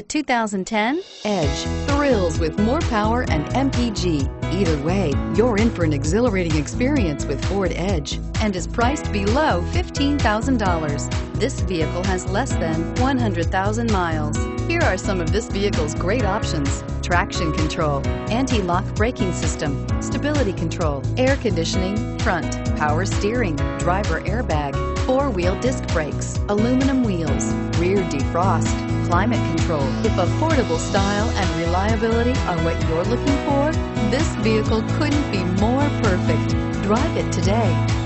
The 2010 Edge thrills with more power and MPG. Either way, you're in for an exhilarating experience with Ford Edge and is priced below $15,000. This vehicle has less than 100,000 miles. Here are some of this vehicle's great options: traction control, anti-lock braking system, stability control, air conditioning, front, power steering, driver airbag, four-wheel disc brakes, aluminum wheels, rear defrost, climate control. If affordable style and reliability are what you're looking for, this vehicle couldn't be more perfect. Drive it today.